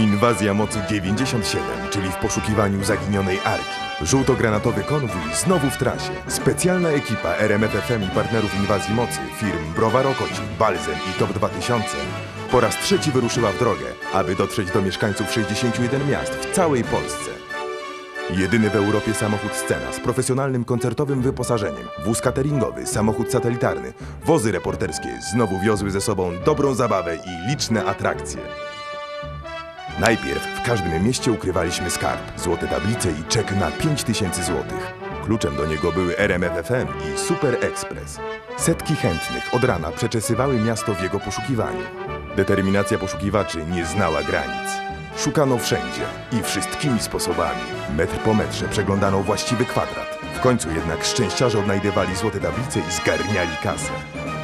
Inwazja mocy 97, czyli w poszukiwaniu zaginionej Arki. Żółtogranatowy konwój znowu w trasie. Specjalna ekipa RMF FM i partnerów Inwazji Mocy, firm Browar Okocim, Balzen i Top 2000 po raz trzeci wyruszyła w drogę, aby dotrzeć do mieszkańców 61 miast w całej Polsce. Jedyny w Europie samochód scena z profesjonalnym koncertowym wyposażeniem, wóz cateringowy, samochód satelitarny, wozy reporterskie znowu wiozły ze sobą dobrą zabawę i liczne atrakcje. Najpierw w każdym mieście ukrywaliśmy skarb, złote tablice i czek na 5000 złotych. Kluczem do niego były RMF FM i Super Express. Setki chętnych od rana przeczesywały miasto w jego poszukiwaniu. Determinacja poszukiwaczy nie znała granic. Szukano wszędzie i wszystkimi sposobami. Metr po metrze przeglądano właściwy kwadrat. W końcu jednak szczęściarze odnajdywali złote tablice i zgarniali kasę.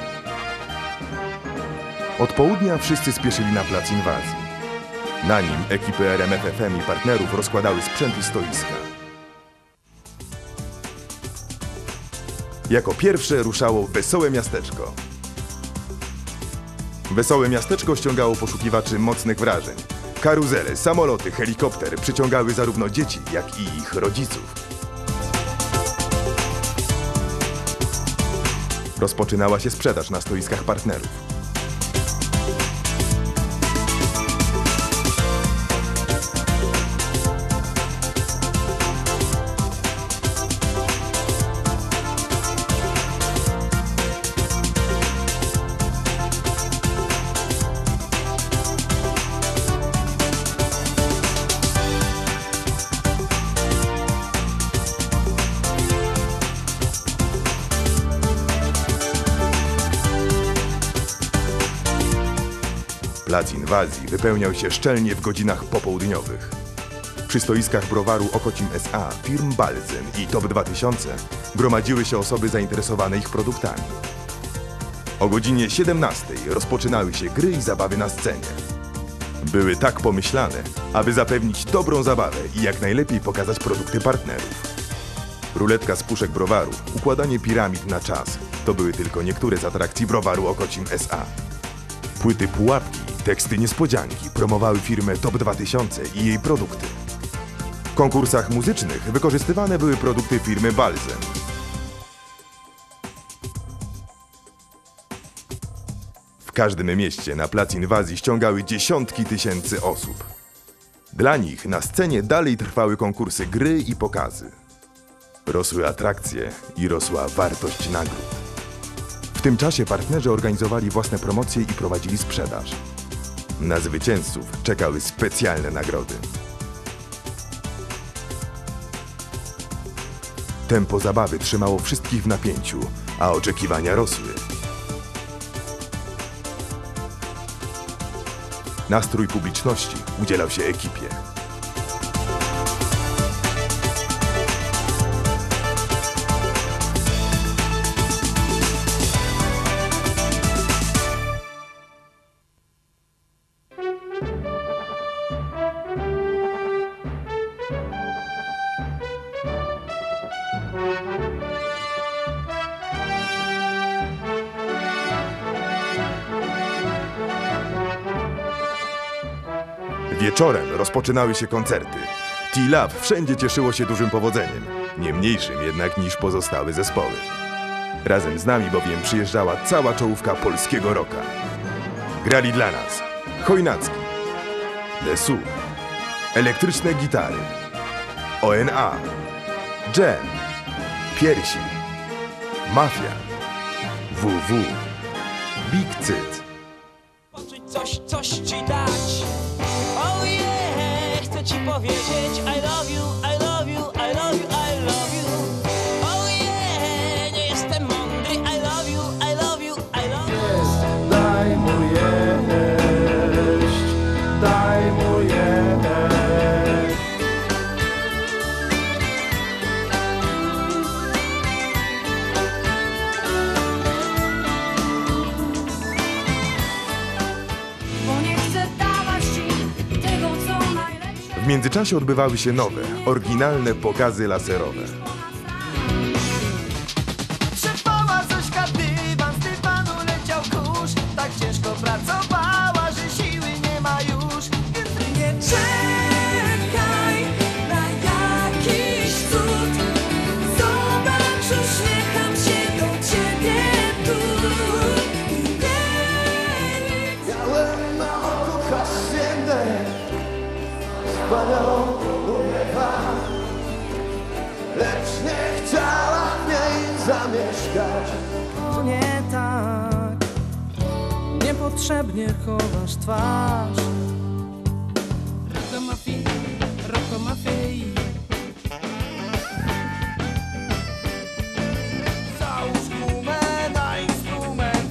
Od południa wszyscy spieszyli na plac Inwazji. Na nim ekipy RMF FM i partnerów rozkładały sprzęt i stoiska. Jako pierwsze ruszało Wesołe Miasteczko. Wesołe Miasteczko ściągało poszukiwaczy mocnych wrażeń. Karuzele, samoloty, helikoptery przyciągały zarówno dzieci, jak i ich rodziców. Rozpoczynała się sprzedaż na stoiskach partnerów. Plac Inwazji wypełniał się szczelnie w godzinach popołudniowych. Przy stoiskach browaru Okocim SA, firm Balzen i Top 2000 gromadziły się osoby zainteresowane ich produktami. O godzinie 17 rozpoczynały się gry i zabawy na scenie. Były tak pomyślane, aby zapewnić dobrą zabawę i jak najlepiej pokazać produkty partnerów. Ruletka z puszek browaru, układanie piramid na czas to były tylko niektóre z atrakcji browaru Okocim SA. Płyty pułapki, teksty niespodzianki promowały firmę Top 2000 i jej produkty. W konkursach muzycznych wykorzystywane były produkty firmy Balzen. W każdym mieście na plac Inwazji ściągały dziesiątki tysięcy osób. Dla nich na scenie dalej trwały konkursy gry i pokazy. Rosły atrakcje i rosła wartość nagród. W tym czasie partnerzy organizowali własne promocje i prowadzili sprzedaż. Na zwycięzców czekały specjalne nagrody. Tempo zabawy trzymało wszystkich w napięciu, a oczekiwania rosły. Nastrój publiczności udzielał się ekipie. Wieczorem rozpoczynały się koncerty. T-Love wszędzie cieszyło się dużym powodzeniem, nie mniejszym jednak niż pozostałe zespoły. Razem z nami bowiem przyjeżdżała cała czołówka polskiego rocka. Grali dla nas Chojnacki, Desu, Elektryczne Gitary, ONA, Dżem, Piersi, Mafia, WW, Big Cyt. Coś ci dać. Oh yeah, chcę ci powiedzieć I love you, I love you, I love you, I love you. Oh yeah, nie jestem mądry I love you, I love you, I love you. Daj mu jeść, daj mu jeść. W międzyczasie odbywały się nowe, oryginalne pokazy laserowe. Trzepała Zośka dywan, z dywanu leciał kurz. Tak ciężko pracowała, że siły nie ma już. Więc nie niepotrzebnie chowasz twarz. Rokomafii. Załóż gumę na instrument.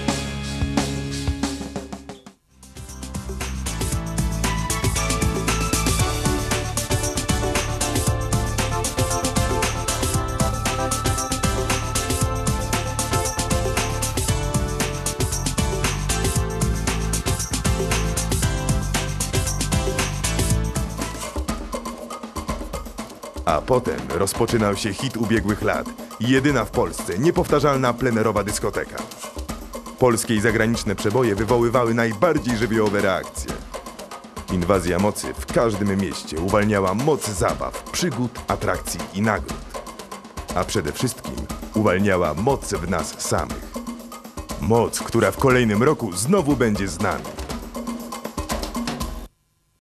A potem rozpoczynał się hit ubiegłych lat. Jedyna w Polsce, niepowtarzalna plenerowa dyskoteka. Polskie i zagraniczne przeboje wywoływały najbardziej żywiołowe reakcje. Inwazja mocy w każdym mieście uwalniała moc zabaw, przygód, atrakcji i nagród. A przede wszystkim uwalniała moc w nas samych. Moc, która w kolejnym roku znowu będzie z nami.